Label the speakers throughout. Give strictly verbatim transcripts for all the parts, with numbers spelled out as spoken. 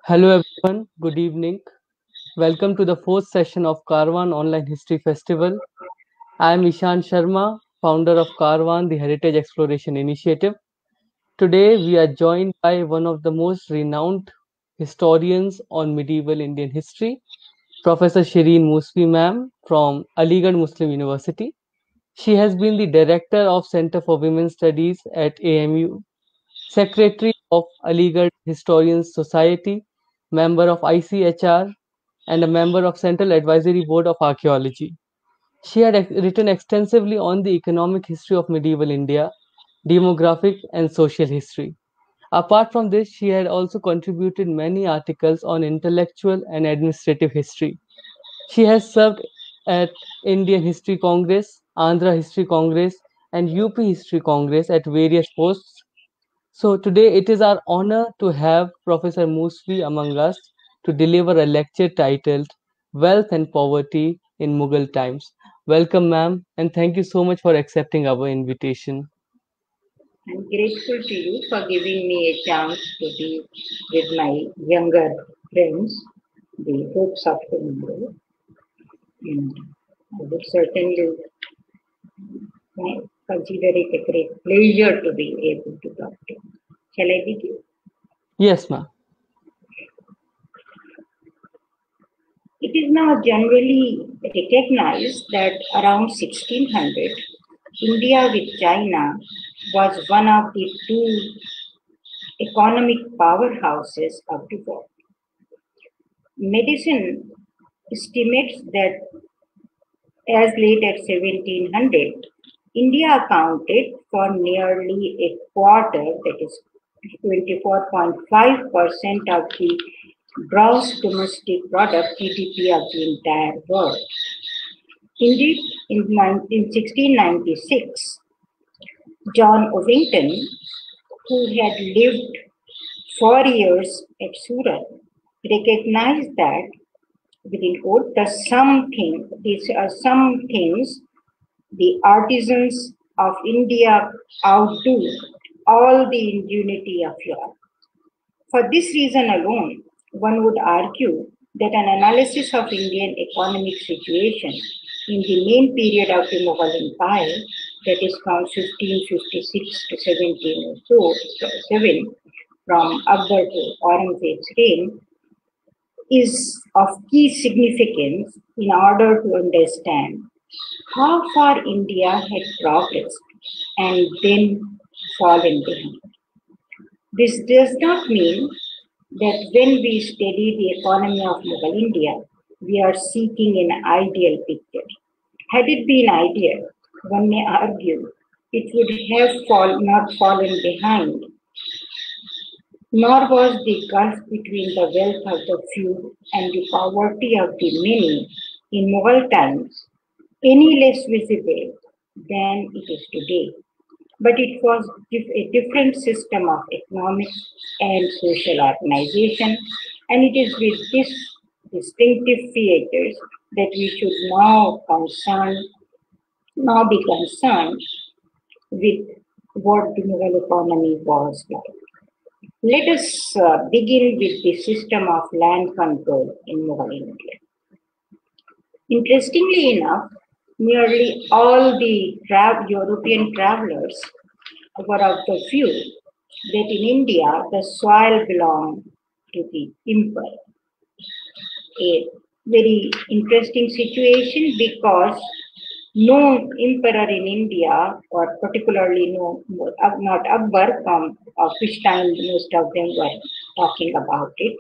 Speaker 1: Hello everyone, good evening. Welcome to the fourth session of Karwan Online History Festival. I am Ishan Sharma, founder of Karwan, the Heritage Exploration Initiative. Today we are joined by one of the most renowned historians on medieval Indian history, Professor Shireen Musfi ma'am from Aligarh Muslim University. She has been the director of Center for Women Studies at A M U, secretary of Aligarh Historians Society, member of I C H R, and a member of Central Advisory Board of Archaeology. She had ex- written extensively on the economic history of medieval India, demographic and social history. Apart from this, she had also contributed many articles on intellectual and administrative history. She has served at Indian History Congress, Andhra History Congress, and U P History Congress at various posts. So today it is our honor to have Professor Musfi among us to deliver a lecture titled Wealth and Poverty in Mughal Times. Welcome, ma'am, and thank you so much for accepting our invitation.
Speaker 2: I'm grateful to you for giving me a chance to be with my younger friends, the hopes of tomorrow. And I would certainly consider it a great pleasure to be able to talk to you. Shall I begin?
Speaker 1: Yes, ma'am.
Speaker 2: It is now generally recognized that around sixteen hundred, India with China was one of the two economic powerhouses of the world. Medicine estimates that as late as seventeen hundred, India accounted for nearly a quarter, that is twenty-four point five percent of the gross domestic product G D P of the entire world. Indeed, in, in sixteen ninety-six, John Ovington, who had lived four years at Surat, recognized that within quote, the something, these are some things the artisans of India outdo all the ingenuity of Europe. For this reason alone, one would argue that an analysis of Indian economic situation in the main period of the Mughal Empire, that is from fifteen fifty-six to seventeen oh seven, from Akbar to Aurangzeb's reign, is of key significance in order to understand how far India had progressed and then fallen behind. This does not mean that when we study the economy of Mughal India, we are seeking an ideal picture. Had it been ideal, one may argue it would have fall, not fallen behind, nor was the gulf between the wealth of the few and the poverty of the many in Mughal times any less visible than it is today. But it was a different system of economic and social organization, and it is with these distinctive features that we should now concern, now be concerned with what the Mughal economy was like. Let us uh, begin with the system of land control in Mughal India. Interestingly enough, nearly all the tra- European travelers were of the view that in India the soil belonged to the emperor. A very interesting situation because no emperor in India, or particularly no, not Akbar, from of which time most of them were talking about it,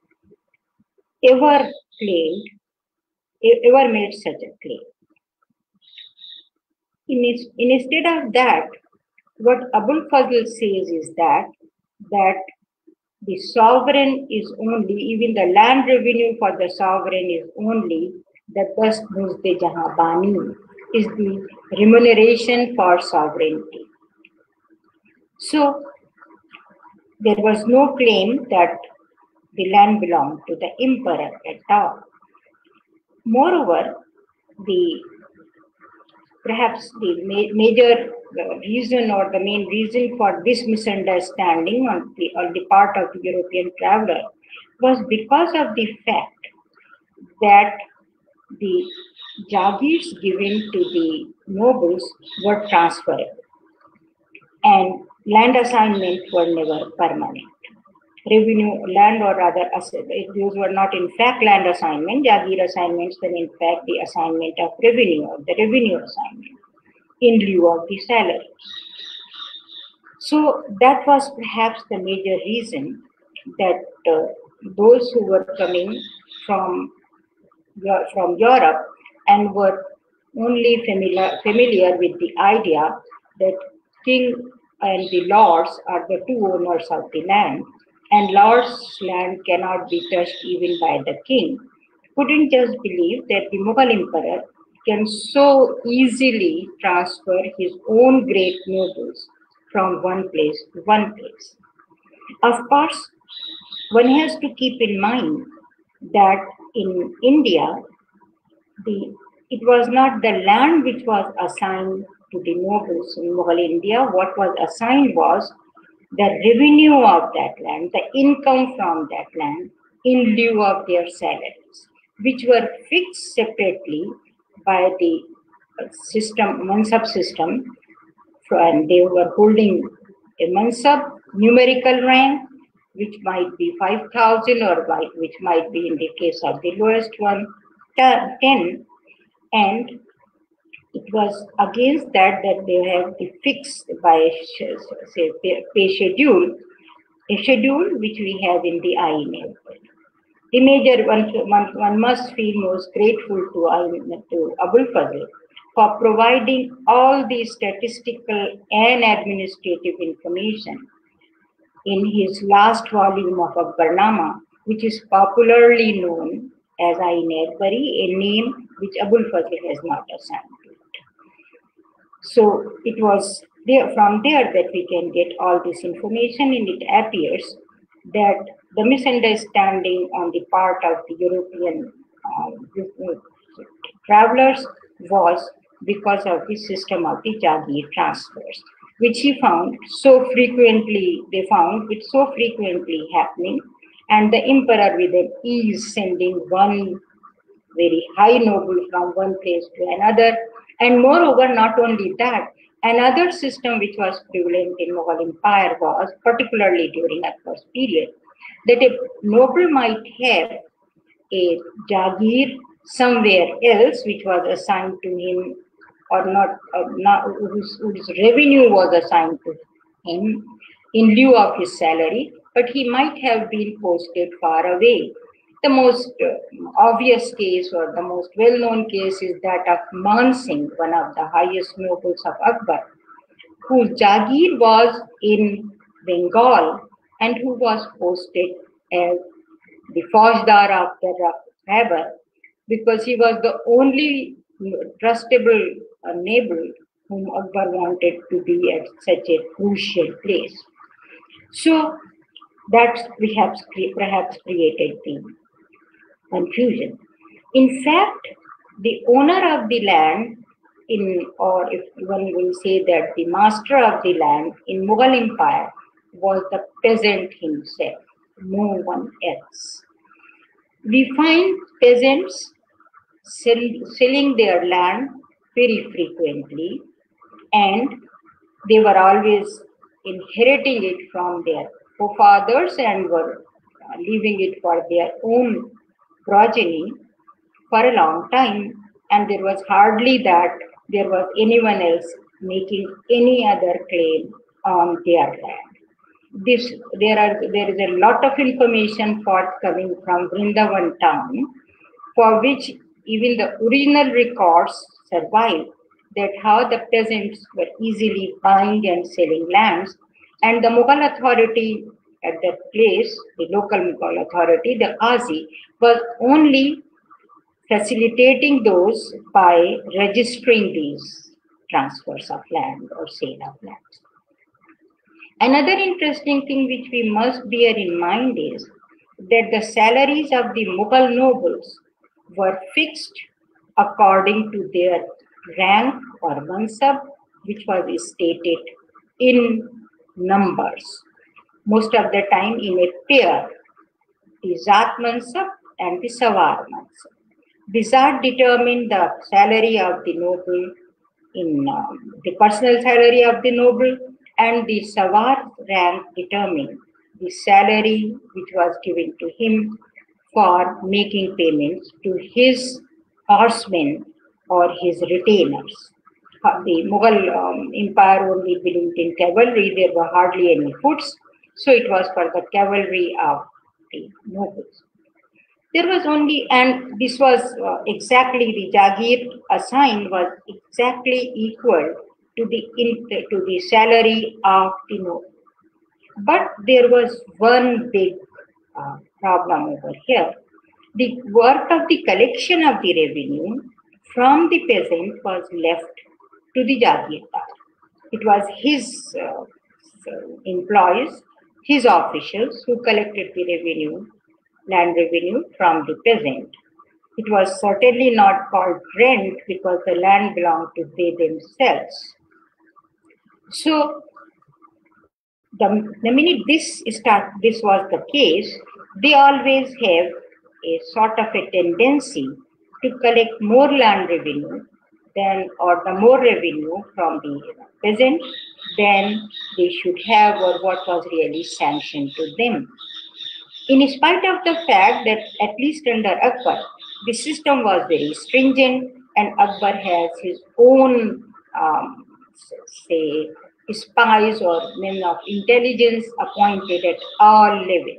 Speaker 2: ever claimed, ever made such a claim. In, instead of that, what Abul Fazl says is that that the sovereign is only, even the land revenue for the sovereign is only the dust muzde jahan bani, is the remuneration for sovereignty. So there was no claim that the land belonged to the emperor at all. Moreover, the perhaps the ma- major uh, reason or the main reason for this misunderstanding on the, on the part of the European traveler was because of the fact that the jagirs given to the nobles were transferable and land assignments were never permanent. Revenue, land or other assets, those were not in fact land assignment, jagir assignments were in fact the assignment of revenue or the revenue assignment in lieu of the salary. So that was perhaps the major reason that uh, those who were coming from, from Europe and were only familiar, familiar with the idea that king and the lords are the two owners of the land, and lord's land cannot be touched even by the king, couldn't just believe that the Mughal emperor can so easily transfer his own great nobles from one place to one place. Of course, one has to keep in mind that in India, the, it was not the land which was assigned to the nobles in Mughal India. What was assigned was the revenue of that land, the income from that land in lieu of their salaries, which were fixed separately by the system, Mansab system, and they were holding a Mansab numerical rank, which might be five thousand or which might be, in the case of the lowest one, ten, and it was against that that they have the fixed by, say, pay schedule, a schedule which we have in the I N A. The major one, one, one must feel most grateful to, to Abul Fazl for providing all the statistical and administrative information in his last volume of Akbarnama, which is popularly known as Ain-e-Akbari, a name which Abul Fazl has not assigned to it. So it was there, from there that we can get all this information, and it appears that the misunderstanding on the part of the European uh, travelers was because of the system of the Jagir transfers, which he found so frequently, they found it so frequently happening, and the emperor with an ease sending one very high noble from one place to another. And moreover, not only that, another system which was prevalent in Mughal Empire was, particularly during Akbar's period, that a noble might have a Jagir somewhere else which was assigned to him, or not, uh, not whose, whose revenue was assigned to him in lieu of his salary, but he might have been posted far away. The most uh, obvious case, or the most well-known case, is that of Man Singh, one of the highest nobles of Akbar, whose Jagir was in Bengal and who was posted as the Fausdar of the Khyber, because he was the only trustable uh, noble whom Akbar wanted to be at such a crucial place. So that perhaps, perhaps created the confusion. In fact, the owner of the land, in, or if one will say that the master of the land in Mughal Empire was the peasant himself, no one else. We find peasants sell, selling their land very frequently, and they were always inheriting it from their forefathers and were leaving it for their own progeny for a long time, and there was hardly that there was anyone else making any other claim on their land. This, there, are, there is a lot of information forthcoming from Vrindavan town, for which even the original records survive, that how the peasants were easily buying and selling lands, and the Mughal authority at that place, the local Mughal authority, the Qazi, was only facilitating those by registering these transfers of land or sale of land. Another interesting thing which we must bear in mind is that the salaries of the Mughal nobles were fixed according to their rank or mansab, which was stated in numbers. Most of the time in a pair, the Zat Mansab and the Sawar Mansab. The Zat determined the salary of the noble in um, the personal salary of the noble, and the Sawar rank determined the salary which was given to him for making payments to his horsemen or his retainers. Uh, The Mughal um, Empire only believed in cavalry, there were hardly any foots, so it was for the cavalry of the nobles. There was only, and this was uh, exactly the Jagir assigned was exactly equal to the in, to the salary of the noble. But there was one big uh, problem over here. The work of the collection of the revenue from the peasant was left to the Jagirdar. It was his uh, employees, his officials who collected the revenue, land revenue from the peasant. It was certainly not called rent because the land belonged to they themselves. So the, the minute this start, this was the case, they always have a sort of a tendency to collect more land revenue than, or the more revenue from the peasant than they should have or what was really sanctioned to them. In spite of the fact that at least under Akbar, the system was very stringent and Akbar has his own, um, say, spies or men of intelligence appointed at all levels.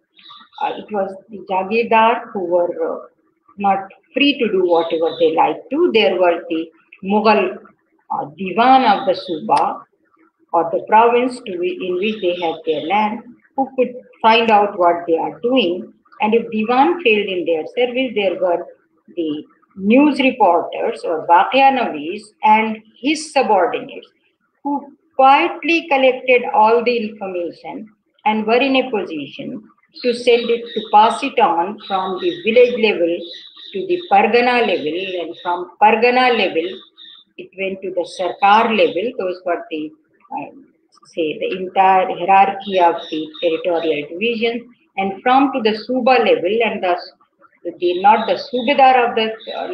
Speaker 2: Uh, it was the Jagirdar who were uh, not free to do whatever they liked to. There were the Mughal uh, Diwan of the Suba or the province to which, in which they had their land, who could find out what they are doing. And if Diwan failed in their service, there were the news reporters or Vaqianavis and his subordinates who quietly collected all the information and were in a position to send it, to pass it on from the village level to the Pargana level, and from Pargana level, it went to the Sarkar level. Those were the, um, say, the entire hierarchy of the territorial division, and from to the Suba level, and the, the not the Subedar of the,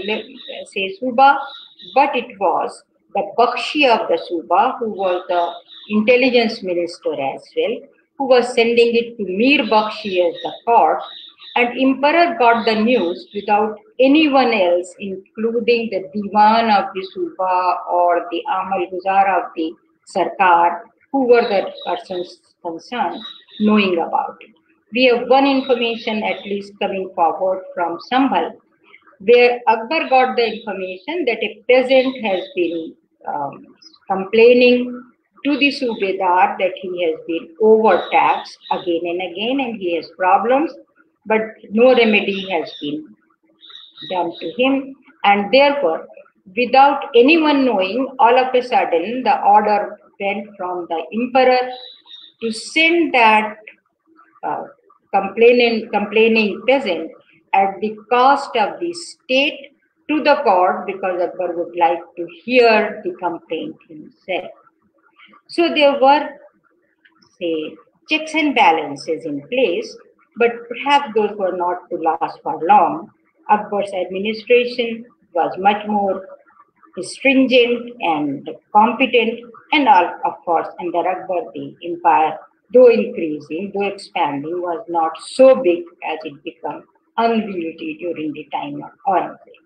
Speaker 2: uh, say, Suba, but it was the Bakshi of the Suba, who was the intelligence minister as well, who was sending it to Mir Bakshi as the court, and Emperor got the news without anyone else, including the Diwan of the Suba or the Amal Guzar of the Sarkar, who were the persons concerned, knowing about it. We have one information at least coming forward from Sambhal, where Akbar got the information that a peasant has been um, complaining to the Subedar that he has been overtaxed again and again and he has problems, but no remedy has been done to him. And therefore, without anyone knowing, all of a sudden the order went from the emperor to send that uh, complaining, complaining peasant at the cost of the state to the court, because Akbar would like to hear the complaint himself. So there were, say, checks and balances in place, but perhaps those were not to last for long. Akbar's administration was much more stringent and competent, and all, of course, under Akbar, the empire, though increasing, though expanding, was not so big as it became unwieldy during the time of Aurangzeb.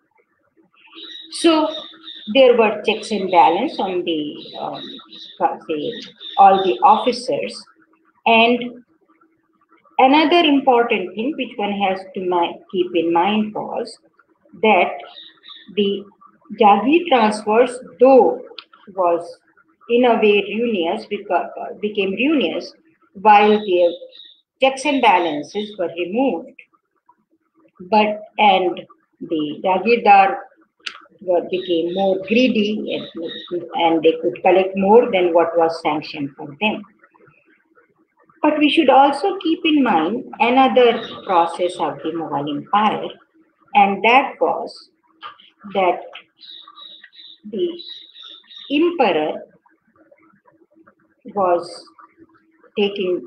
Speaker 2: So there were checks and balance on the, um, say, all the officers. And another important thing which one has to keep in mind was that the Jagir transfers, though was in a way ruinous, because, uh, became ruinous while the checks and balances were removed, but and the Jagirdar were, became more greedy and, and they could collect more than what was sanctioned for them. But we should also keep in mind another process of the Mughal Empire, and that was that the emperor was taking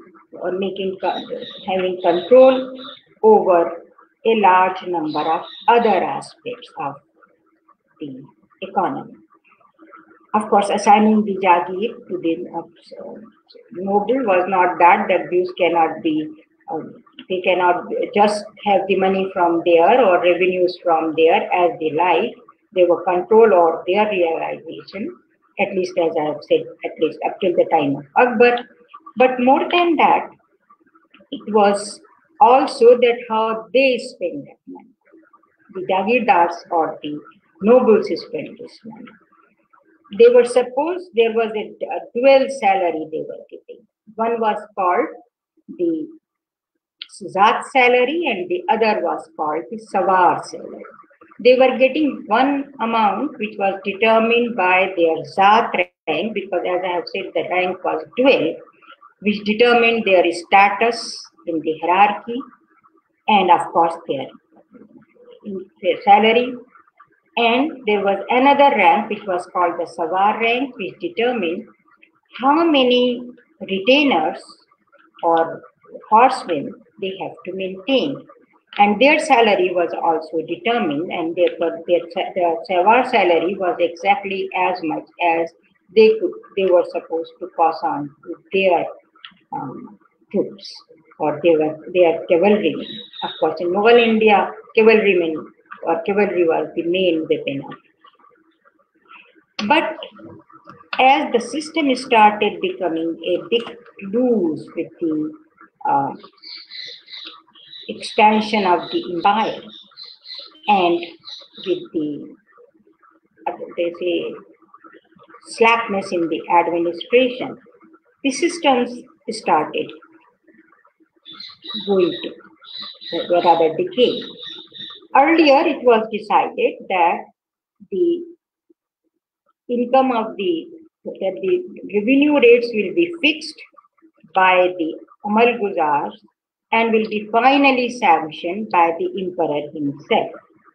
Speaker 2: or making having control over a large number of other aspects of the economy. Of course, assigning the Jagir to the uh, noble was not that, that these cannot be, uh, they cannot just have the money from there or revenues from there as they like. They were control over their realization, at least as I have said, at least up till the time of Akbar. But more than that, it was also that how they spend that money. The Jagirdars or the nobles spent this money. They were supposed there was a, a dual salary they were getting. One was called the Zat salary and the other was called the Sawar salary. They were getting one amount which was determined by their Zat rank, because as I have said, the rank was dual, which determined their status in the hierarchy and of course their, their salary. And there was another rank which was called the Sawar rank, which determined how many retainers or horsemen they have to maintain. And their salary was also determined, and therefore their, their Sawar salary was exactly as much as they could they were supposed to pass on to their um, troops or their, their cavalrymen. Of course, in Mughal India, cavalrymen or cavalry was the main weapon. But as the system started becoming a bit loose with the uh, expansion of the empire and with the, uh, they say, slackness in the administration, the systems started going to rather decay. Earlier, it was decided that the income of the, that the revenue rates will be fixed by the Amal Guzars and will be finally sanctioned by the emperor himself.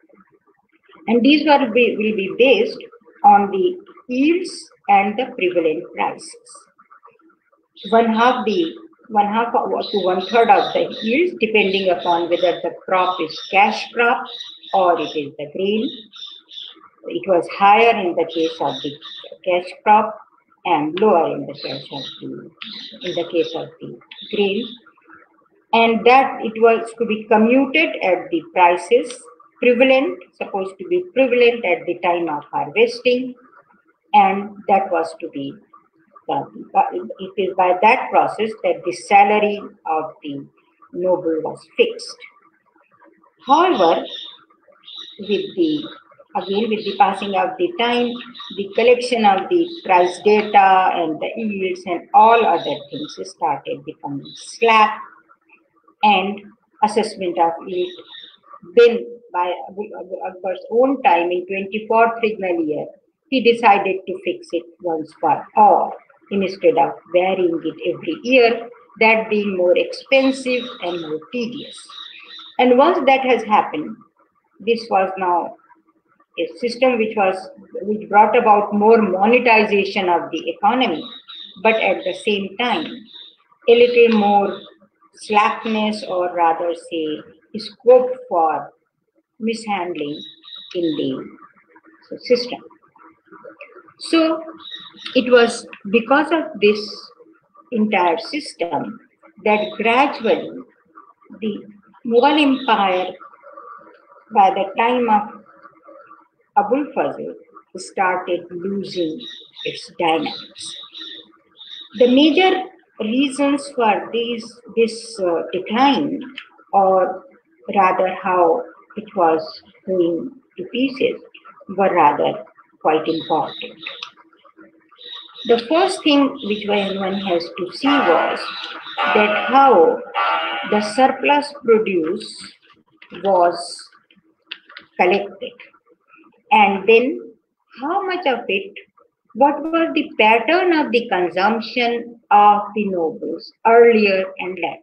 Speaker 2: And these will be, will be based on the yields and the prevalent prices. One half the one half to one third of the yields, depending upon whether the crop is cash crop or it is the grain. It was higher in the case of the cash crop and lower in the case of the in the case of the grain, and that it was to be commuted at the prices prevalent, supposed to be prevalent at the time of harvesting, and that was to be uh, it is by that process that the salary of the noble was fixed. However, with the again with the passing of the time, the collection of the price data and the yields and all other things started becoming slack, and assessment of yield then by Akbar's own time in twenty-fourth regnal year, he decided to fix it once for all instead of varying it every year, that being more expensive and more tedious. And once that has happened, this was now a system which was which brought about more monetization of the economy, but at the same time a little more slackness, or rather say scope for mishandling in the system. So it was because of this entire system that gradually the Mughal Empire, by the time of Abul Fazl, started losing its dynamics. The major reasons for these, this uh, decline, or rather how it was going to pieces, were rather quite important. The first thing which one has to see was that how the surplus produce was collected, and then how much of it, what was the pattern of the consumption of the nobles earlier and later.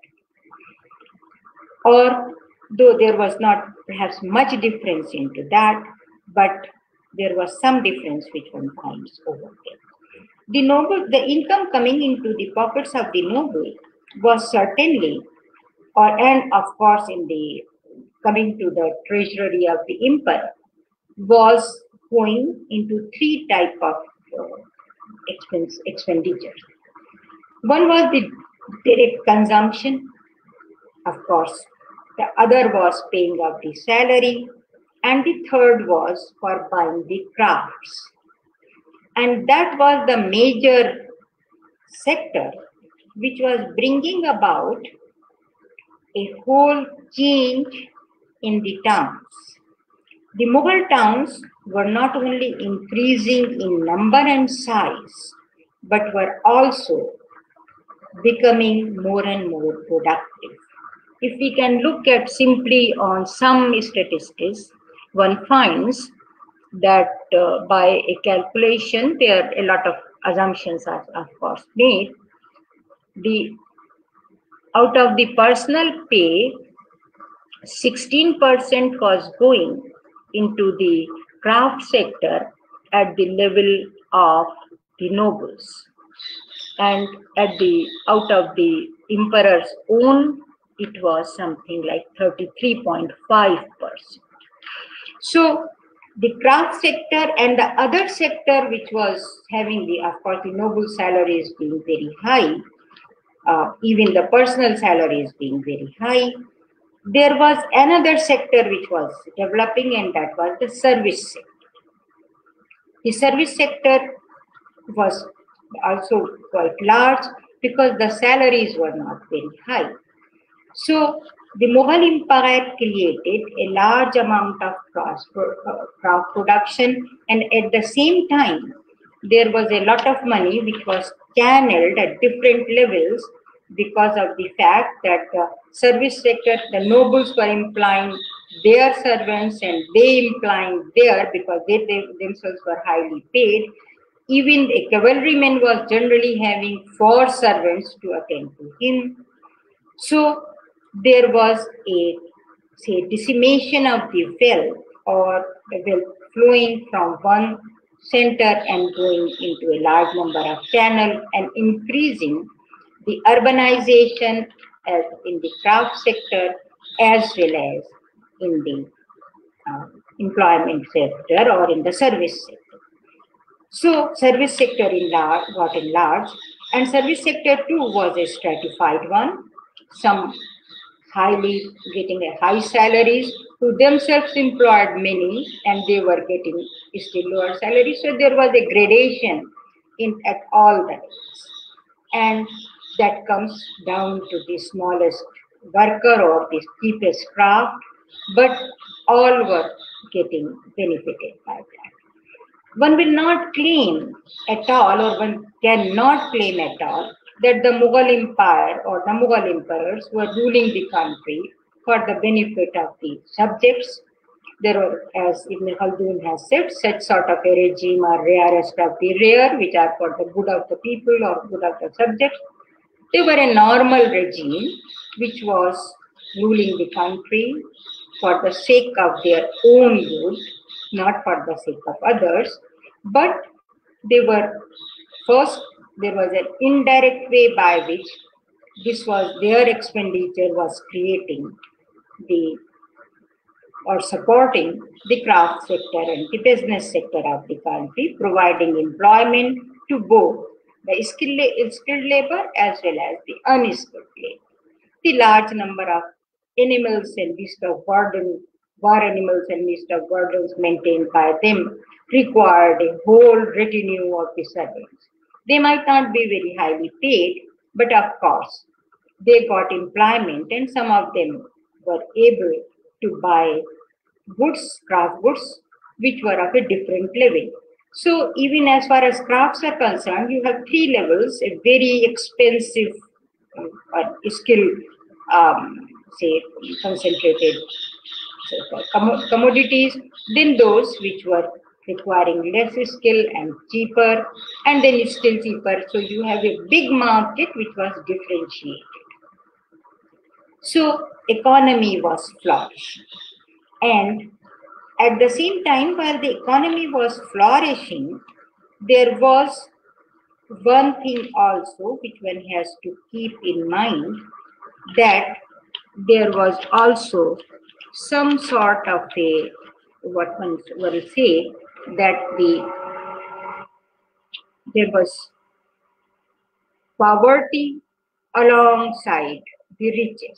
Speaker 2: Or though there was not perhaps much difference into that, but there was some difference which one finds over there. The noble, the income coming into the pockets of the noble was certainly, or and of course in the coming to the treasury of the emperor, was going into three type of uh, expense expenditures. One was the direct consumption, of course. The other was paying of the salary, and the third was for buying the crafts. And that was the major sector which was bringing about a whole change in the towns. The Mughal towns were not only increasing in number and size, but were also becoming more and more productive. If we can look at simply on some statistics, one finds that uh, by a calculation, there are a lot of assumptions are of course made. The out of the personal pay, sixteen percent was going into the craft sector at the level of the nobles, and at the out of the emperor's own, it was something like thirty-three point five percent. So the craft sector and the other sector which was having the, of course, the noble salaries being very high, uh, even the personal salaries being very high, there was another sector which was developing, and that was the service sector. The service sector was also quite large because the salaries were not very high. So the Mughal Empire created a large amount of craft production, and at the same time, there was a lot of money which was channeled at different levels because of the fact that the service sector, the nobles were employing their servants and they employing their, because they, they themselves were highly paid. Even a cavalryman was generally having four servants to attend to him. So there was a, say, decimation of the wealth, or the wealth flowing from one center and going into a large number of channels, and increasing the urbanization as in the craft sector as well as in the uh, employment sector or in the service sector. So service sector in large, got enlarged, and service sector too was a stratified one. Some highly getting a high salaries, who themselves employed many, and they were getting still lower salaries. So there was a gradation in at all the levels, and that comes down to the smallest worker or the cheapest craft, but all were getting benefited by that. One will not claim at all, or one cannot claim at all, that the Mughal Empire or the Mughal emperors were ruling the country for the benefit of the subjects. There were, as Ibn Khaldun has said, such sort of a regime are rarest of the rare, which are for the good of the people or good of the subjects. They were a normal regime which was ruling the country for the sake of their own good, not for the sake of others. But they were, first, there was an indirect way by which this was their expenditure was creating the or supporting the craft sector and the business sector of the country, providing employment to both the skilled, skilled labor as well as the unskilled labor. The large number of animals and beasts of burden, war animals and beasts of burdens maintained by them required a whole retinue of the servants. They might not be very highly paid, but of course, they got employment, and some of them were able to buy goods, craft goods, which were of a different level. So even as far as crafts are concerned, you have three levels: a very expensive um, or skill, um, say, concentrated so commodities, then those which were requiring less skill and cheaper, and then still cheaper. So you have a big market which was differentiated. So economy was flourishing. And at the same time, while the economy was flourishing, there was one thing also which one has to keep in mind, that there was also some sort of a, what one will say, that the there was poverty alongside the riches.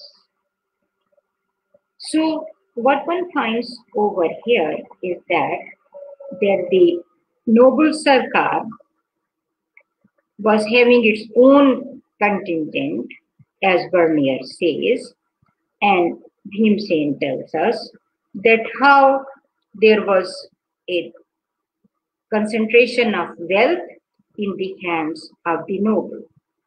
Speaker 2: So what one finds over here is that that the noble Sarkar was having its own contingent, as Bernier says, and Bhimsen tells us that how there was a concentration of wealth in the hands of the noble.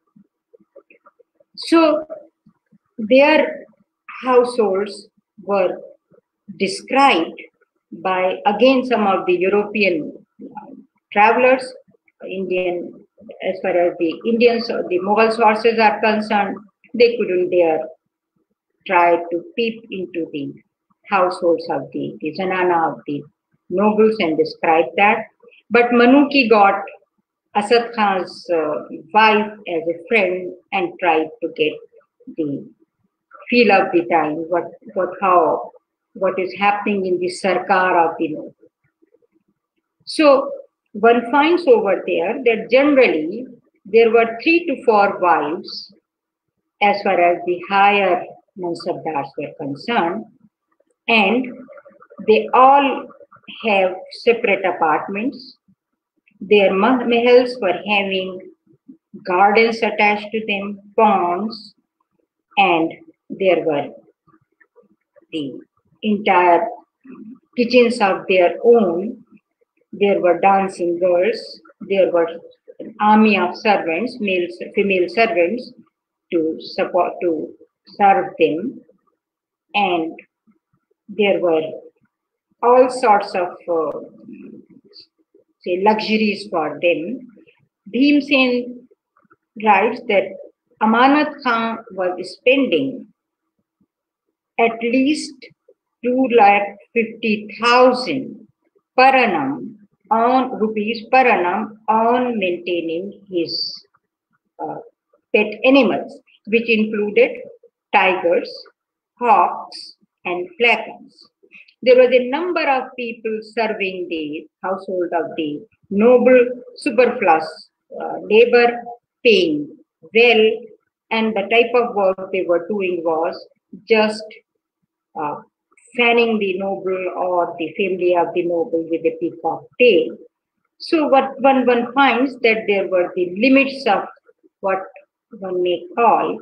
Speaker 2: So their households were described by, again, some of the European travelers, Indian, as far as the Indians or the Mughal sources are concerned, they couldn't dare try to peep into the households of the, the Zanana of the nobles and describe that. But Manuki got Asad Khan's uh, wife as a friend and tried to get the feel of the time, what, what, how, what is happening in the Sarkar of the noble. So one finds over there that generally there were three to four wives as far as the higher Mansabdars were concerned, and they all have separate apartments. Their mahals were having gardens attached to them, ponds, and there were the entire kitchens of their own. There were dancing girls. There were an army of servants, male, female servants, to support, to serve them, and there were all sorts of uh, say luxuries for them. Bhimsen writes that Amanat Khan was spending at least two lakh fifty thousand per annum on rupees per annum on maintaining his uh, pet animals, which included tigers, hawks, and falcons. There was a number of people serving the household of the noble, superfluous uh, labor, paying well, and the type of work they were doing was just uh, fanning the noble or the family of the noble with a peacock tail. So what one, one finds that there were the limits of what one may call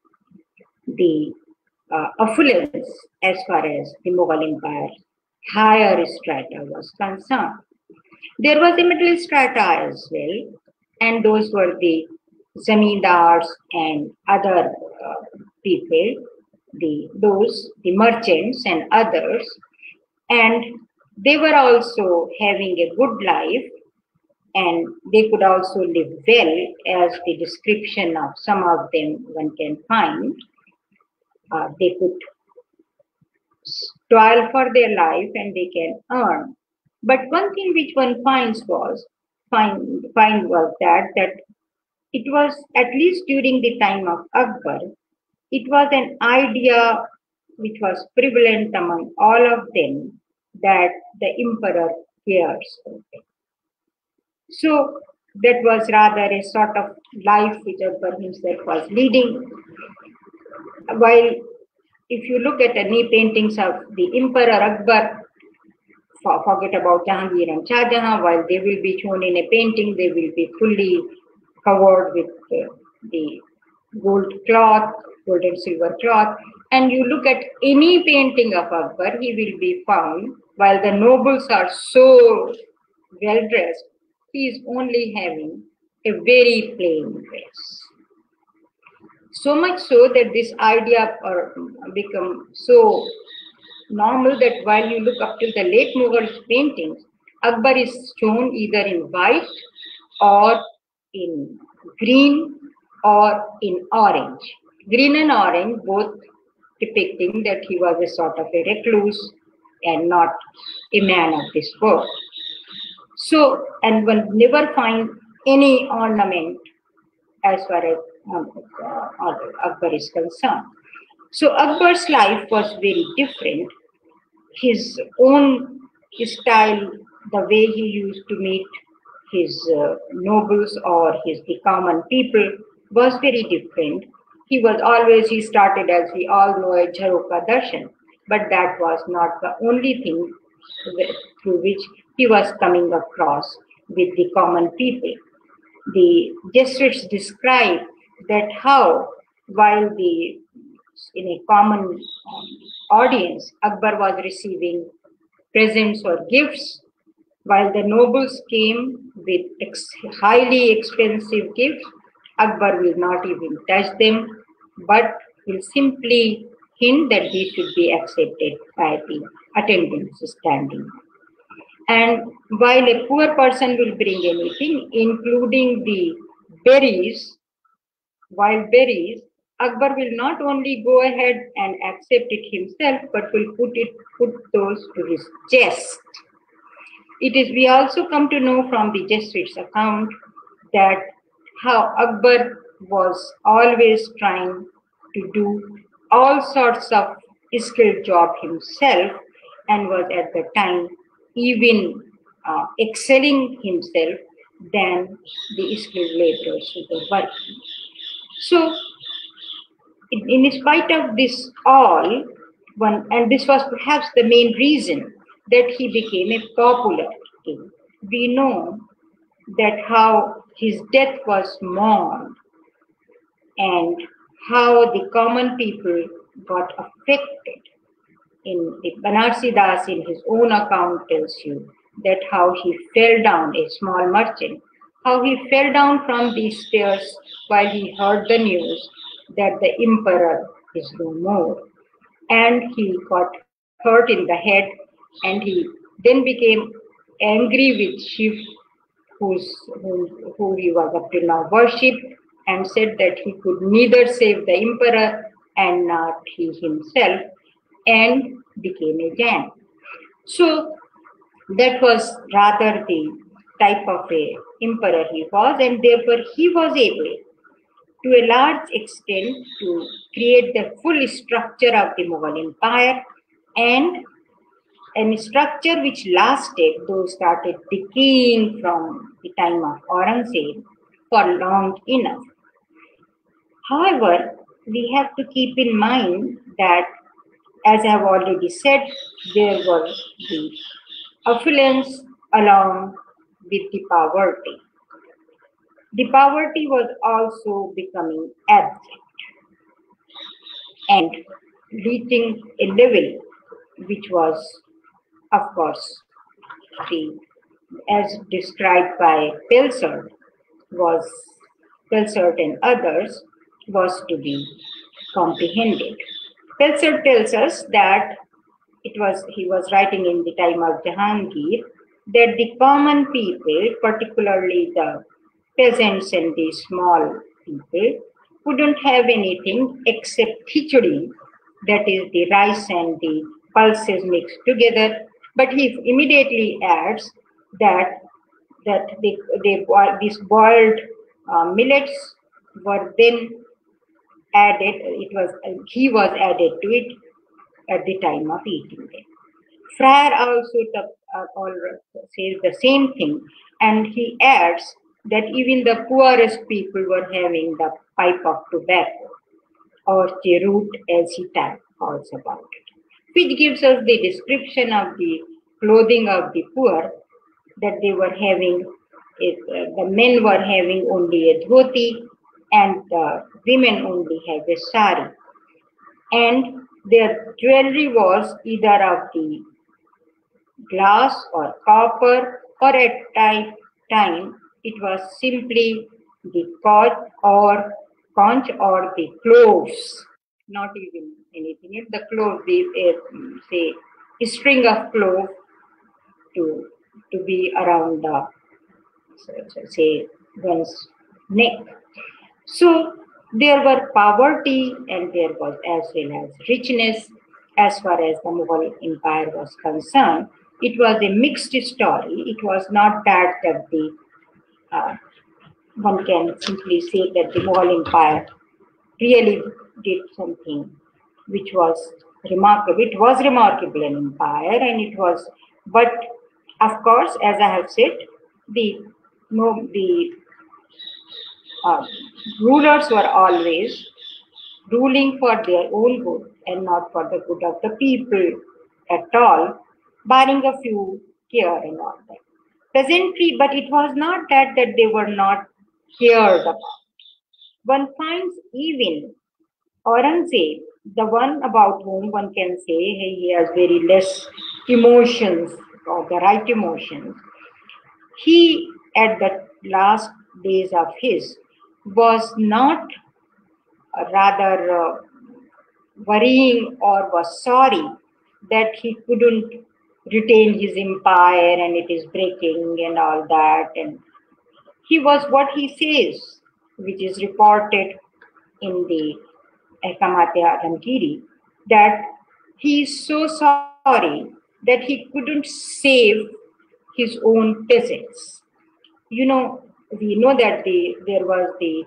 Speaker 2: the uh, affluence as far as the Mughal Empire higher strata was concerned. There was the middle strata as well, and those were the zamindars and other uh, people, the those the merchants and others, and they were also having a good life, and they could also live well, as the description of some of them one can find. Uh, they could toil for their life and they can earn. But one thing which one finds was find find was that that it was, at least during the time of Akbar, it was an idea which was prevalent among all of them that the emperor cares for them. So that was rather a sort of life which Akbar himself was leading. While if you look at any paintings of the Emperor Akbar, for, forget about Jahangir and Shah Jahan, while they will be shown in a painting, they will be fully covered with uh, the gold cloth, gold and silver cloth. And you look at any painting of Akbar, he will be found, while the nobles are so well dressed, he is only having a very plain dress. So much so that this idea or become so normal that while you look up to the late Mughal paintings, Akbar is shown either in white or in green or in orange. Green and orange both depicting that he was a sort of a recluse and not a man of this world. So, and one never find any ornament as far as um, uh, Akbar is concerned. So Akbar's life was very different. His own style, the way he used to meet his uh, nobles or his the common people was very different. He was always, he started, as we all know, a Jharoka Darshan, but that was not the only thing through which he was coming across with the common people. The Jesuits describe that how, while the in a common um, audience, Akbar was receiving presents or gifts, while the nobles came with ex highly expensive gifts, Akbar will not even touch them, but will simply hint that these should be accepted by the attendants standing. And while a poor person will bring anything, including the berries, wild berries, Akbar will not only go ahead and accept it himself, but will put it put those to his chest. It is we also come to know from the Jesuits' account that how Akbar was always trying to do all sorts of skilled job himself, and was at the time even uh, excelling himself than the skilled laborers who were working. So, in, in spite of this all, one, and this was perhaps the main reason that he became a popular king. We know that how his death was mourned and how the common people got affected. In the Banarsi Das, in his own account, tells you that how he fell down, a small merchant, how he fell down from these stairs while he heard the news that the emperor is no more. And he got hurt in the head, and he then became angry with Shiv, who's, who, who he was up till now worshipped, and said that he could neither save the emperor and not he himself, and became a Jain. So that was rather the type of a emperor he was, and therefore he was able to a large extent to create the full structure of the Mughal Empire, and a structure which lasted, though started decaying from the time of Aurangzeb, for long enough. However, we have to keep in mind that, as I have already said, there was the affluence along with the poverty. The poverty was also becoming abject and reaching a level which was, of course, the, as described by Pelsert, was Pelsert and others, was to be comprehended. Pelsert tells us that it was he was writing in the time of Jahangir that the common people, particularly the peasants and the small people, wouldn't have anything except khichdi, that is the rice and the pulses mixed together. But he immediately adds that that they, they these boiled uh, millets were then added. It was he was added to it at the time of eating them. Frere also uh, says the same thing, and he adds that even the poorest people were having the pipe of tobacco, or cherut as he calls about it, which gives us the description of the clothing of the poor, that they were having, uh, the men were having only a dhoti, and the women only have a sari. And their jewelry was either of the glass or copper, or at time, time it was simply the conch or conch or the cloves, not even anything else. The clove, the uh, say a string of clove to to be around the say one's neck. So there were poverty and there was as well as richness. As far as the Mughal Empire was concerned, it was a mixed story. It was not that that the uh, one can simply say that the Mughal Empire really did something which was remarkable. It was remarkable an empire, and it was, but of course, as I have said, the no, the uh, rulers were always ruling for their own good and not for the good of the people at all, barring a few here and all that. Peasantry, but it was not that that they were not cared about. One finds even Aurangzeb, the one about whom one can say hey, he has very less emotions or the right emotions, he at the last days of his was not uh, rather uh, worrying or was sorry that he couldn't retain his empire and it is breaking and all that. And he was what he says, which is reported in the Ekamatya Ramgiri, that he is so sorry that he couldn't save his own peasants. You know, we know that the there was the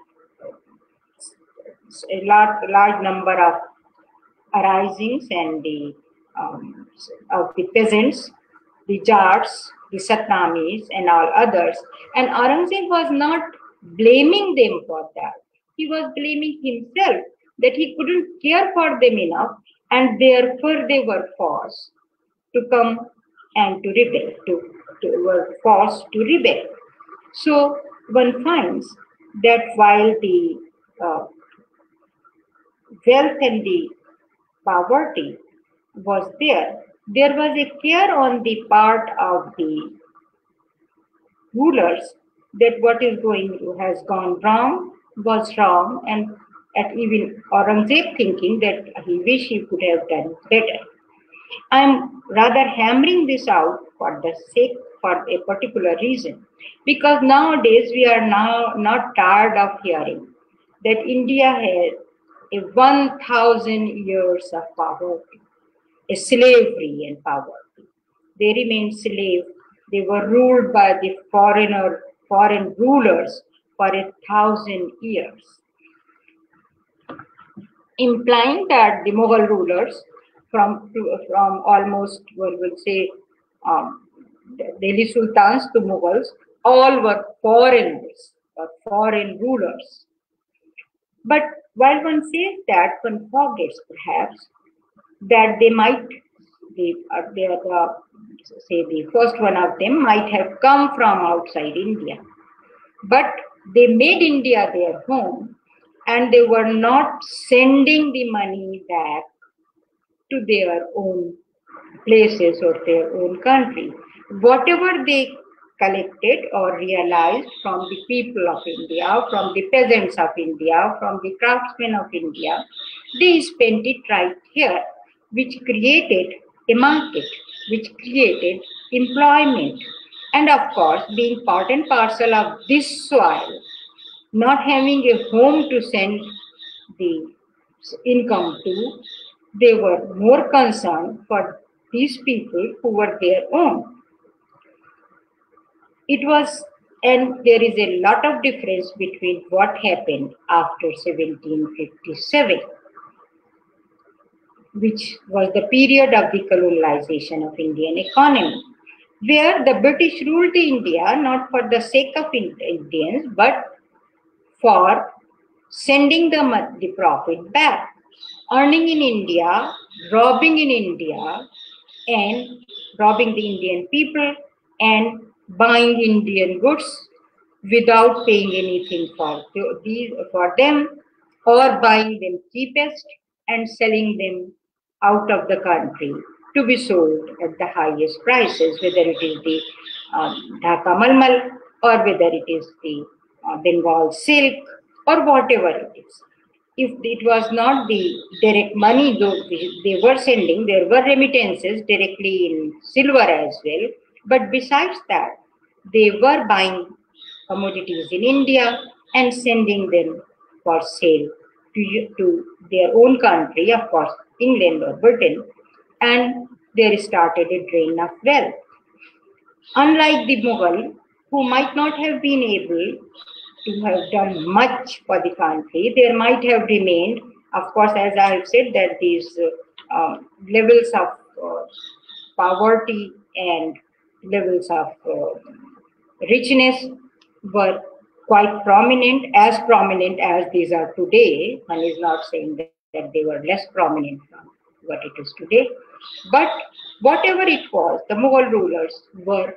Speaker 2: a large, large number of arisings and the um, of the peasants, the Jats, the Satnamis, and all others. And Aurangzeb was not blaming them for that. He was blaming himself that he couldn't care for them enough, and therefore they were forced to come and to rebel, to, to were forced to rebel. So one finds that while the uh, wealth and the poverty was there, there was a care on the part of the rulers that what is going has gone wrong was wrong, and at even Aurangzeb thinking that he wish he could have done better. I am rather hammering this out for the sake for a particular reason, because nowadays we are now not tired of hearing that India has a one thousand years of poverty, a slavery and poverty. They remained slaves. They were ruled by the foreigner, foreign rulers for a thousand years, implying that the Mughal rulers from from almost we will say um, Delhi Sultans to Mughals, all were foreigners or foreign rulers. But while one says that, one forgets perhaps that they might, they are, they are the, say the first one of them might have come from outside India. But they made India their home, and they were not sending the money back to their own places or their own country. Whatever they collected or realized from the people of India, from the peasants of India, from the craftsmen of India, they spent it right here, which created a market, which created employment. And of course, being part and parcel of this soil, not having a home to send the income to, they were more concerned for these people who were their own. It was, and there is a lot of difference between what happened after seventeen fifty-seven, which was the period of the colonialization of Indian economy, where the British ruled India not for the sake of Indians, but for sending the, the profit back, earning in India, robbing in India, and robbing the Indian people and buying Indian goods without paying anything for, these, for them, or buying them cheapest and selling them out of the country to be sold at the highest prices, whether it is the um, Dhaka Malmal or whether it is the uh, Bengal silk or whatever it is. If it was not the direct money though they were sending, there were remittances directly in silver as well. But besides that, they were buying commodities in India and sending them for sale to, to their own country, of course, England or Britain, and there started a drain of wealth. Unlike the Mughal, who might not have been able to have done much for the country. There might have remained, of course, as I have said, that these uh, um, levels of uh, poverty and levels of uh, richness were quite prominent, as prominent as these are today. One is not saying that, that they were less prominent from what it is today. But whatever it was, the Mughal rulers were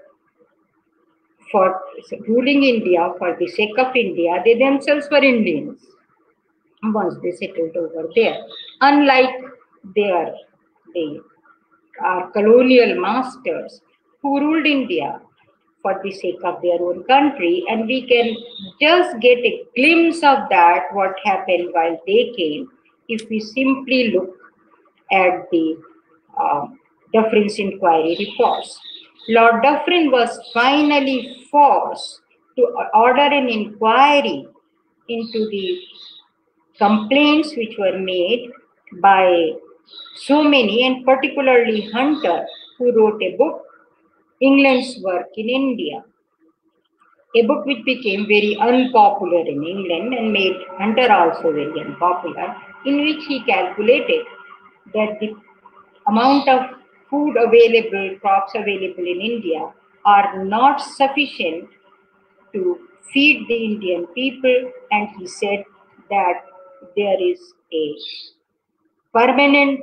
Speaker 2: for ruling India for the sake of India. They themselves were Indians once they settled over there. Unlike their they, our colonial masters who ruled India for the sake of their own country, and we can just get a glimpse of that, what happened while they came, if we simply look at the uh, Dufferin's inquiry reports. Lord Dufferin was finally forced to order an inquiry into the complaints which were made by so many, and particularly Hunter, who wrote a book, England's Work in India, a book which became very unpopular in England and made Hunter also very unpopular, in which he calculated that the amount of food available, crops available in India are not sufficient to feed the Indian people, and he said that there is a permanent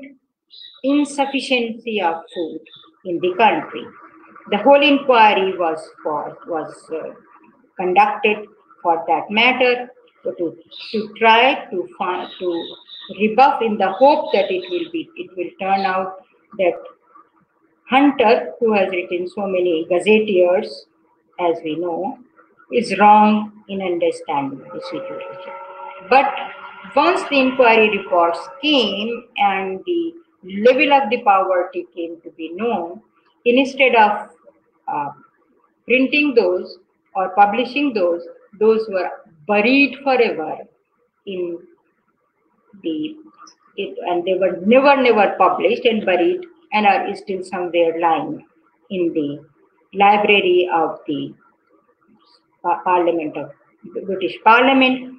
Speaker 2: insufficiency of food in the country. The whole inquiry was for, was uh, conducted for that matter, so to, to try to find, to rebuff, in the hope that it will be it will turn out that Hunter, who has written so many gazetteers, as we know, is wrong in understanding the situation. But once the inquiry reports came and the level of the poverty came to be known, instead of uh, printing those or publishing those, those were buried forever in the, it, and they were never, never published and buried, and are still somewhere lying in the library of the Parliament of the British Parliament.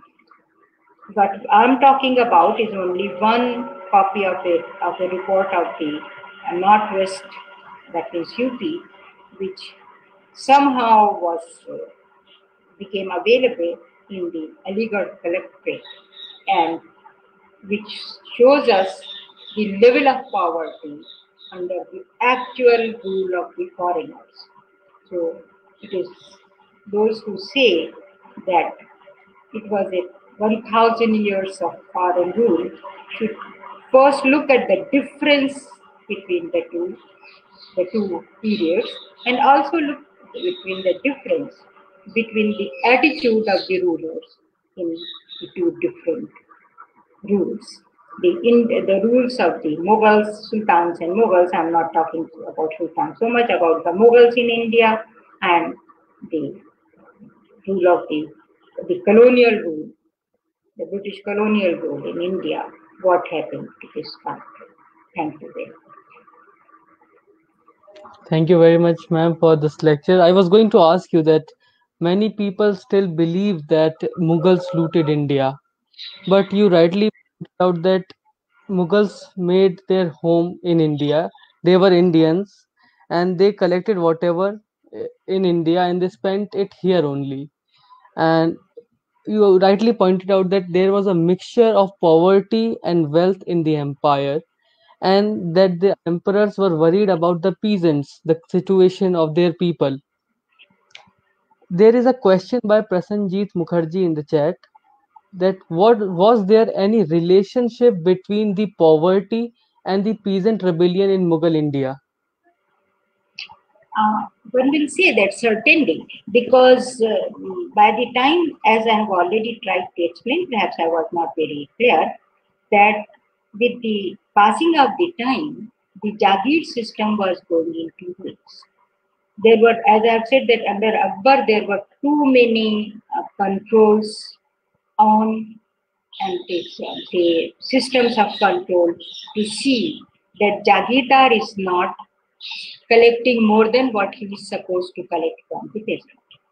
Speaker 2: What I'm talking about is only one copy of a, of a report of the uh, Northwest, that means U P, which somehow was uh, became available in the Aligarh Collectorate, and which shows us the level of poverty under the actual rule of the foreigners. So it is those who say that it was a one thousand years of foreign rule should first look at the difference between the two, the two periods, and also look between the difference between the attitude of the rulers in the two different rules. The, in the rules of the Mughals, Sultans and Mughals, I'm not talking about Sultans so much, about the Mughals in India, and the rule of the, the colonial rule, the British colonial rule in India, what happened to this country. Thank you very much.
Speaker 1: Thank you very much, ma'am, for this lecture. I was going to ask you that many people still believe that Mughals looted India, but you rightly pointed out that Mughals made their home in India. They were Indians and they collected whatever eh, in India and they spent it here only. And you rightly pointed out that there was a mixture of poverty and wealth in the empire, and that the emperors were worried about the peasants, the situation of their people. There is a question by Prasenjit Mukherjee in the chat, that what was there any relationship between the poverty and the peasant rebellion in Mughal India?
Speaker 2: Uh, one will say that certainly, because uh, by the time, as I have already tried to explain, perhaps I was not very clear, that with the passing of the time, the Jagir system was going into weeks. There were, as I have said, that under Akbar, there were too many uh, controls on and the, the systems of control to see that Jagirdar is not collecting more than what he is supposed to collect from the peasant.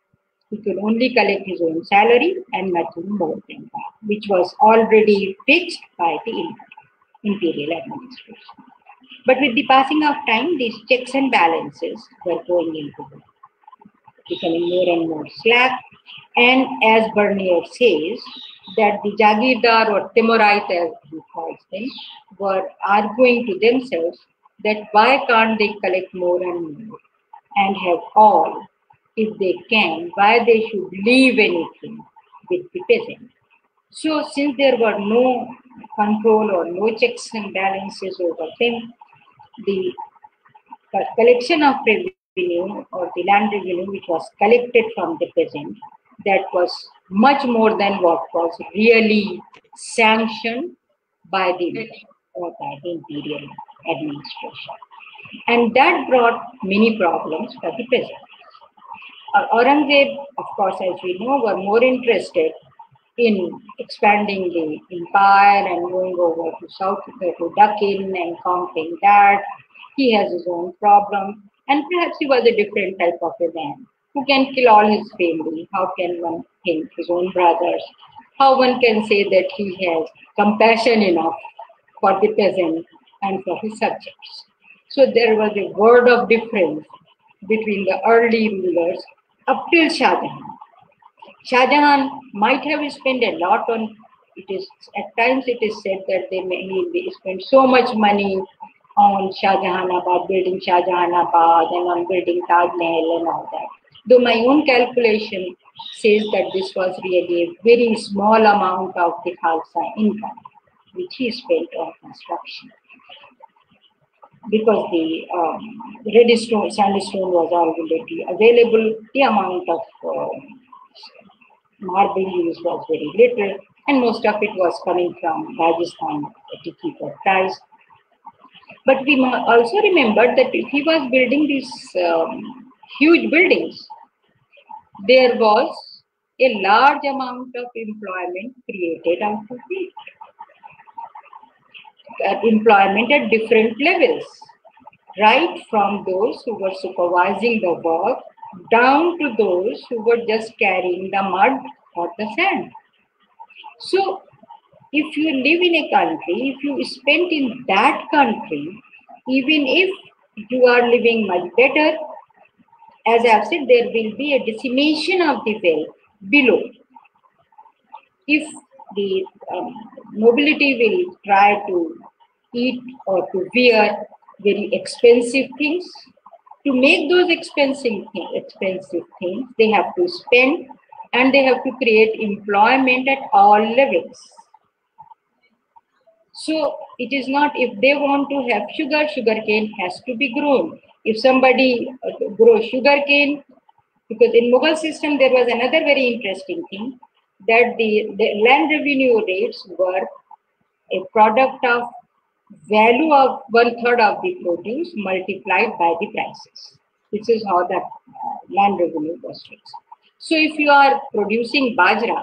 Speaker 2: He could only collect his own salary and nothing more than that, which was already fixed by the imperial administration. But with the passing of time, these checks and balances were going into becoming more and more slack. And as Bernier says, that the Jagirdar or Timurite, as he calls them, were arguing to themselves that why can't they collect more and more and have all if they can, why they should leave anything with the peasant. So since there were no control or no checks and balances over them, the collection of revenue or the land revenue which was collected from the peasant, that was much more than what was really sanctioned by the, or by the imperial administration. And that brought many problems for the peasant. Uh, Aurangzeb, of course, as we know, were more interested in expanding the empire and going over to South, to Deccan and conquering that. He has his own problem, and perhaps he was a different type of a man who can kill all his family. How can one think his own brothers? How one can say that he has compassion enough for the peasant and for his subjects? So there was a word of difference between the early rulers up till Shah Jahan. Shah Jahan might have spent a lot on, it is at times it is said that they may he spent so much money on Shah Jahanabad, building Shah Jahanabad and on building Taj Mahal and all that. Though my own calculation says that this was really a very small amount of the Khalsa income which he spent on construction. Because the um, red stone, sandstone was already available, the amount of uh, marble used was very little, and most of it was coming from Rajasthan at a cheaper price. But we also remember that if he was building these um, huge buildings, there was a large amount of employment created out of it. Uh, employment at different levels, right from those who were supervising the work down to those who were just carrying the mud or the sand. So if you live in a country, if you spend in that country, even if you are living much better, as I have said, there will be a decimation of the wealth below. If the um, nobility will try to eat or to wear very expensive things, to make those expensive, expensive things, they have to spend and they have to create employment at all levels. So it is not, if they want to have sugar, sugar cane has to be grown. If somebody uh, grows sugar cane, because in Mughal system there was another very interesting thing, that the, the land revenue rates were a product of value of one third of the produce multiplied by the prices. This is how the uh, land revenue was fixed. So if you are producing bajra,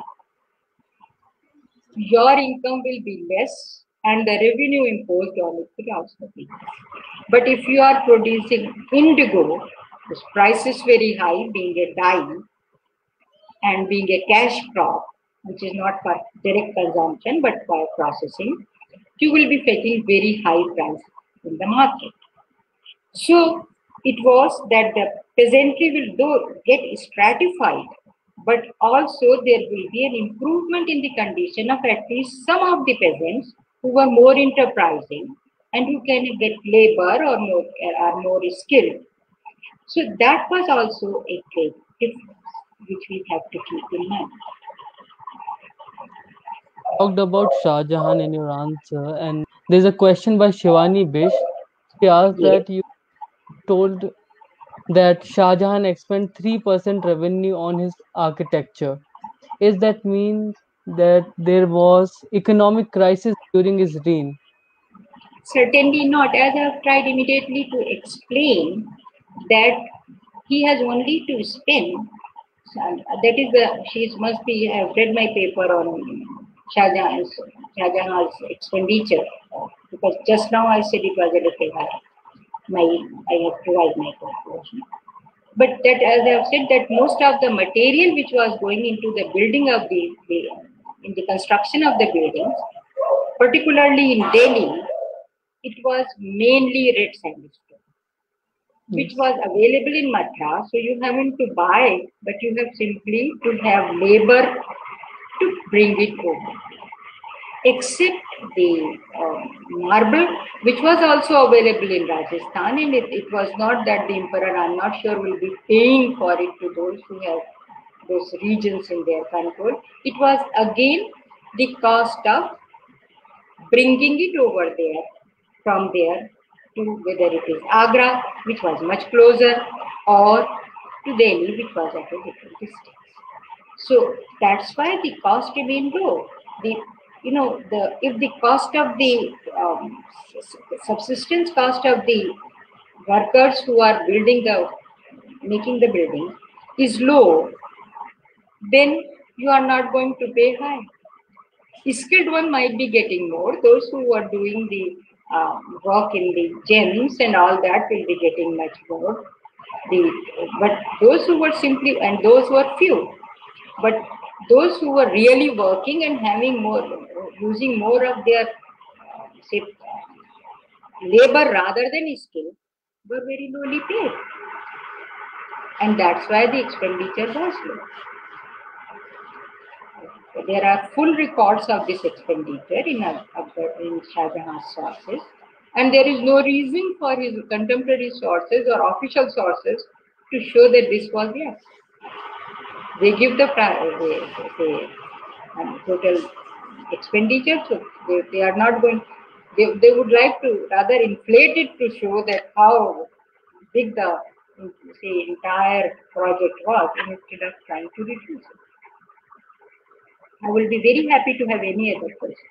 Speaker 2: your income will be less and the revenue imposed on it will also be less. But if you are producing indigo, the price is very high, being a dye and being a cash crop, which is not for direct consumption but for processing, you will be fetching very high price in the market. So it was that the peasantry will do, get stratified, but also there will be an improvement in the condition of at least some of the peasants who were more enterprising and who can get labor or more, are more skilled. So that was also a great difference which we have to keep in mind.
Speaker 1: Talked about Shah Jahan in your answer, and there's a question by Shivani Bish. She asked
Speaker 2: Yes.
Speaker 1: that you told that Shah Jahan expended three percent revenue on his architecture. Is that mean that there was economic crisis during his reign?
Speaker 2: Certainly not. As I have tried immediately to explain that he has only to spend. That is the, she must be, I have read my paper on Shah Jahan's, Shah Jahan's expenditure, because just now I said it was a little high. My, I have provided my conclusion. But that, as I have said, that most of the material which was going into the building of the, the in the construction of the buildings, particularly in Delhi, it was mainly red sandstone, which
Speaker 1: Yes.
Speaker 2: was available in Madras. So you haven't to buy, but you have simply to have labor to bring it over. Except the uh, marble, which was also available in Rajasthan, and it, it was not that the emperor, I'm not sure, will be paying for it to those who have those regions in their control. It was again the cost of bringing it over there from there to whether it is Agra, which was much closer, or to Delhi, which was at a different distance. So that's why the cost remained low. The you know the if the cost of the um, subsistence cost of the workers who are building the making the building is low, then you are not going to pay high. Skilled one might be getting more. Those who are doing the uh, work in the gems and all that will be getting much more. The but those who were simply and those were few. But those who were really working and having more, using more of their say, labor rather than skill, were very lowly paid, and that's why the expenditure was low. There are full records of this expenditure in, in Shah Jahan's sources, and there is no reason for his contemporary sources or official sources to show that this was less. They give the, the, the um, total expenditure, so they, they are not going, they, they would like to rather inflate it to show that how big the say, entire project was instead of trying to reduce it. I will be very happy to have any other question.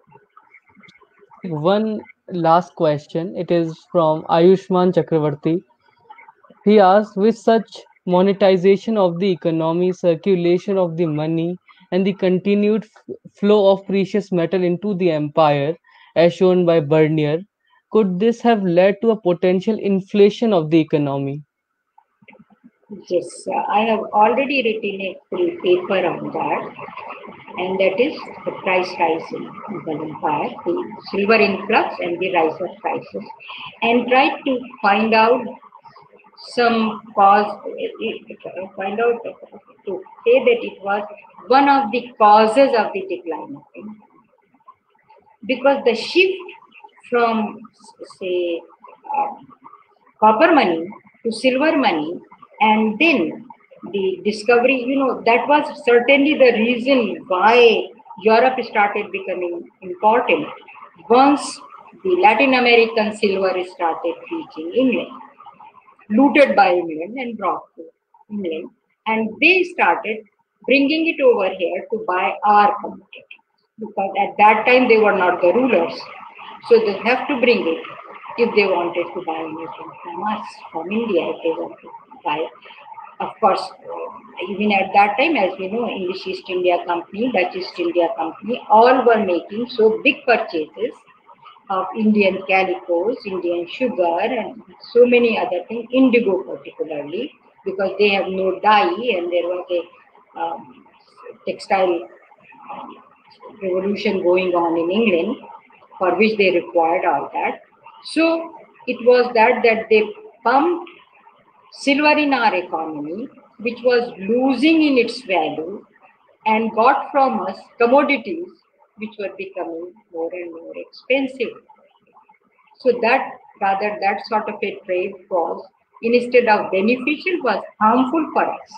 Speaker 1: One last question. It is from Ayushman Chakravarti. He asks, with such monetization of the economy, circulation of the money, and the continued f- flow of precious metal into the empire, as shown by Bernier, could this have led to a potential inflation of the economy?
Speaker 2: Yes, uh, I have already written a full paper on that, and that is the price rise in Mughal Empire, the silver influx and the rise of prices, and try to find out some cause, find out to say that it was one of the causes of the decline of India. Because the shift from, say, uh, copper money to silver money, and then the discovery, you know, that was certainly the reason why Europe started becoming important once the Latin American silver started reaching England, looted by England and brought to England, and they started bringing it over here to buy our commodity, because at that time they were not the rulers, so they have to bring it if they wanted to buy anything from us, from India, if they want to buy. Of course, even at that time, as we know, English East India Company, Dutch East India Company, all were making so big purchases of Indian calicos, Indian sugar, and so many other things, indigo particularly, because they have no dye, and there was a um, textile um, revolution going on in England, for which they required all that. So it was that that they pumped silver in our economy, which was losing in its value, and got from us commodities which were becoming more and more expensive. So that rather that sort of a trade was, instead of beneficial, was harmful for us.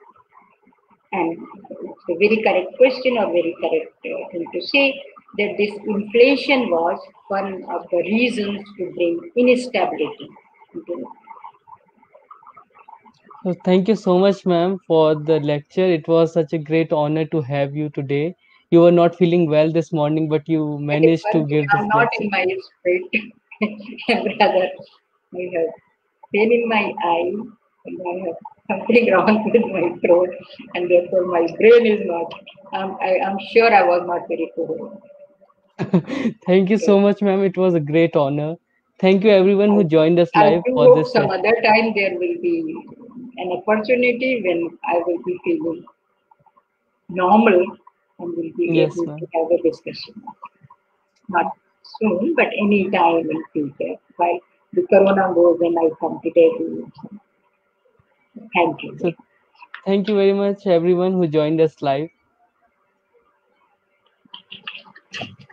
Speaker 2: And it's a very correct question, or very correct uh, thing to say, that this inflation was one of the reasons to bring instability into life.
Speaker 1: So thank you so much, ma'am, for the lecture. It was such a great honor to have you today. You were not feeling well this morning, but you
Speaker 2: That is
Speaker 1: managed
Speaker 2: one
Speaker 1: to
Speaker 2: thing
Speaker 1: give
Speaker 2: I'm
Speaker 1: this
Speaker 2: not
Speaker 1: lecture.
Speaker 2: in my spirit. Rather, I have pain in my eye, and I have something wrong with my throat, and therefore my brain is not. Um, I, I'm sure I was not very good.
Speaker 1: Thank you
Speaker 2: Okay.
Speaker 1: so much, ma'am. It was a great honor. Thank you, everyone
Speaker 2: I,
Speaker 1: who joined us
Speaker 2: I
Speaker 1: live
Speaker 2: do
Speaker 1: for
Speaker 2: hope
Speaker 1: this
Speaker 2: some
Speaker 1: session.
Speaker 2: other time there will be an opportunity when I will be feeling normal and will be
Speaker 1: Yes,
Speaker 2: able to
Speaker 1: ma'am.
Speaker 2: have a discussion. Not soon, but any time in future. While the corona goes and I completed it. Thank you.
Speaker 1: So thank you very much, everyone who joined us live.